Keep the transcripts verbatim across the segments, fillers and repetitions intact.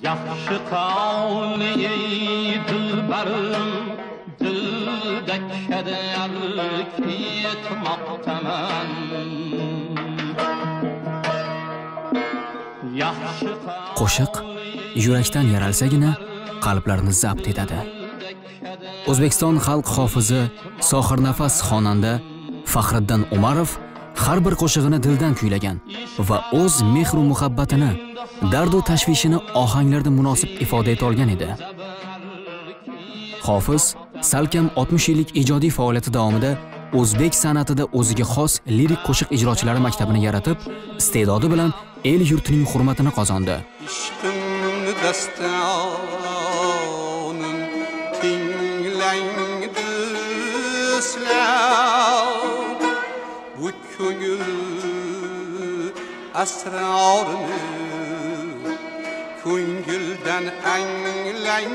Yaxshi qavli dilbarim dilda kadar ketmoqdaman. Qo'shiq yurakdan yaralsagina qalblarni zabt etadi. O'zbekiston xalq hofizi, sohirnafas xonanda Faxriddin Umarov har bir qo'shig'ini dildan kuylagan va o'z mehr va muhabbatini, dard va tashvishini ohanglarda munosib ifoda eta olgan edi. Hofiz salkam oltmish yillik ijodiy faoliyati davomida o'zbek san'atida o'ziga xos lirik qo'shiq ijrochilari maktabini yaratib, iste'dodi bilan el yurtining hurmatini qozondi. Bu ko'ngil asrorini ko'ngildan anglang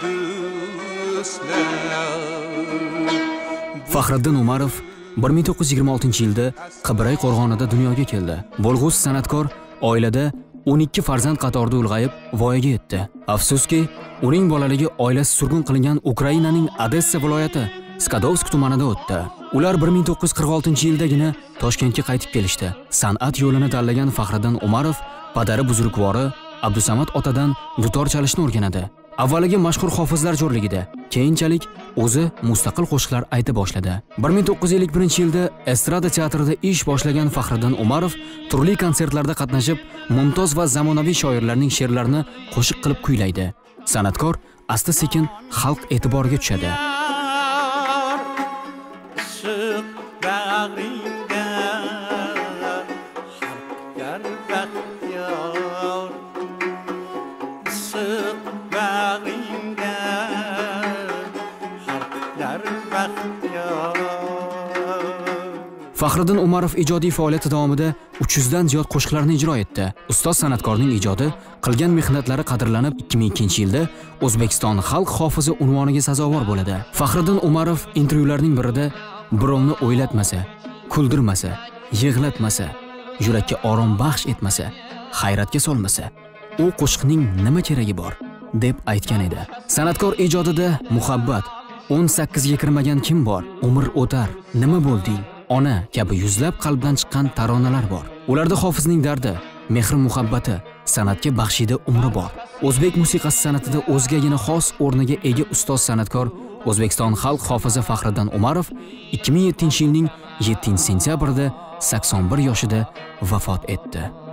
do'stlar. Faxriddin Umarov bir ming to'qqiz yuz yigirma oltinchi yilda Qibray qo'rg'onida dunyoga keldi. Bo'lg'us san'atkor oilada o'n ikki farzand qatorida ulg'ayib voyaga yetdi. Afsuski, uning bolaligi oilasi surgun qilingan Ukrainaning Odessa viloyati Skadovsk tumanida o'tdi. Ular bir ming to'qqiz yuz qirq oltinchi yildagina Toshkentga qaytib kelishdi. San'at yo'lini tanlagan Faxriddin Umarov padari buzrukvori Abdusamad otadan dutor chalishni o'rganadi. Avvaliga mashhur hofizlar jo'rligida, keyinchalik o'zi mustaqil qo'shiqlar ayta boshladi. bir ming to'qqiz yuz ellik birinchi yilda estrada teatrida ish boshlagan Faxriddin Umarov turli konsertlarda qatnashib, mumtoz va zamonaviy shoirlarning she'rlarini qo'shiq qilib kuylaydi. San'atkor asta-sekin xalq e'tiboriga tushadi. Faxriddin Umarov ijodiy faoliyati davomida uch yuz dan ziyod qo'shiqlarni ijro etdi. Ustoz san'atkorning ijodi, qilgan mehnatlari qadrlanib ikki ming ikkinchi yilda O'zbekiston xalq hofizi unvoniga sazovor bo'ladi. Faxriddin Umarov intervyularning birida birovni o'ylatmasa, kuldirmasa, yig'latmasa, yurakka orom baxsh etmasa, hayratga solmasa, u qo'shiqning nima keragi bor deb aytgan edi. San'atkor ijodida muhabbat, o'n sakkizga kirmagan kim bor, umr o'tar, nima bo'lding, ona kabi yuzlab qalbdan chiqqan taronalar bor. Ularda hofizning dardi, mehr muhabbati, san'atga baxshida umri bor. O'zbek musiqasi san'atida o'zgagina xos o'rniga ega ustoz san'atkor O'zbekiston xalq hofizi Faxriddin Umarov ikki ming yettinchi yilning yettinchi sentyabrida sakson bir yoshida vafot etdi.